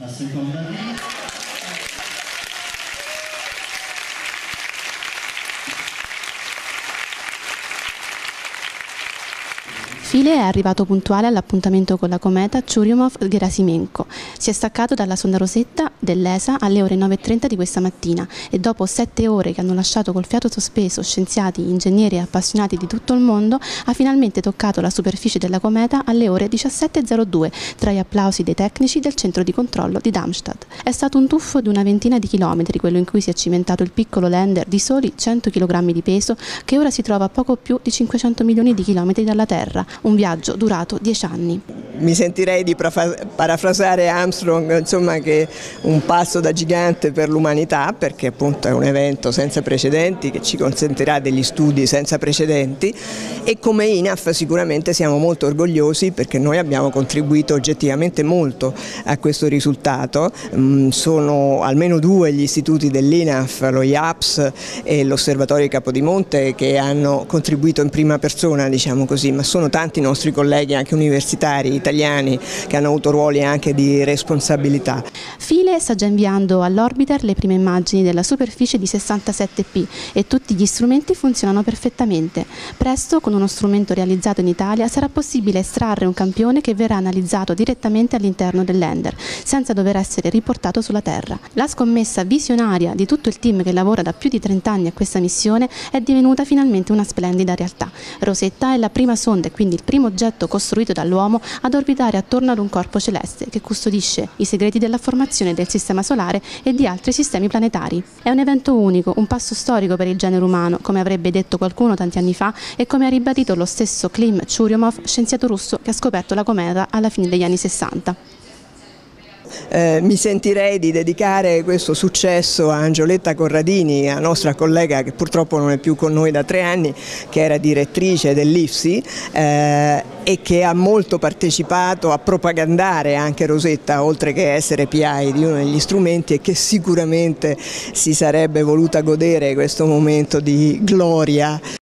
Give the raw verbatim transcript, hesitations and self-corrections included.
La seconda linea. Philae è arrivato puntuale all'appuntamento con la cometa Churyumov-Gerasimenko. Si è staccato dalla sonda Rosetta dell'E S A alle ore nove e trenta di questa mattina e dopo sette ore che hanno lasciato col fiato sospeso scienziati, ingegneri e appassionati di tutto il mondo, ha finalmente toccato la superficie della cometa alle ore diciassette e zero due tra gli applausi dei tecnici del centro di controllo di Darmstadt. È stato un tuffo di una ventina di chilometri quello in cui si è cimentato il piccolo lander di soli cento chilogrammi di peso che ora si trova a poco più di cinquecento milioni di chilometri dalla Terra. Un viaggio durato dieci anni. Mi sentirei di parafrasare Armstrong, insomma, che un passo da gigante per l'umanità, perché appunto è un evento senza precedenti che ci consentirà degli studi senza precedenti, e come I N A F sicuramente siamo molto orgogliosi perché noi abbiamo contribuito oggettivamente molto a questo risultato. Sono almeno due gli istituti dell'I N A F, lo I A P S e l'Osservatorio Capodimonte, che hanno contribuito in prima persona, diciamo così, ma sono tanti i nostri colleghi anche universitari italiani che hanno avuto ruoli anche di responsabilità. Philae sta già inviando all'orbiter le prime immagini della superficie di sessantasette P e tutti gli strumenti funzionano perfettamente. Presto, con uno strumento realizzato in Italia, sarà possibile estrarre un campione che verrà analizzato direttamente all'interno del lander, senza dover essere riportato sulla Terra. La scommessa visionaria di tutto il team che lavora da più di trenta anni a questa missione è divenuta finalmente una splendida realtà. Rosetta è la prima sonda e quindi il primo oggetto costruito dall'uomo ad orbitare attorno ad un corpo celeste che custodisce i segreti della formazione del Sistema Solare e di altri sistemi planetari. È un evento unico, un passo storico per il genere umano, come avrebbe detto qualcuno tanti anni fa e come ha ribadito lo stesso Klim Churyumov, scienziato russo che ha scoperto la cometa alla fine degli anni sessanta. Eh, mi sentirei di dedicare questo successo a Angioletta Corradini, la nostra collega che purtroppo non è più con noi da tre anni, che era direttrice dell'I F S I eh, e che ha molto partecipato a propagandare anche Rosetta, oltre che essere P I di uno degli strumenti, e che sicuramente si sarebbe voluta godere questo momento di gloria.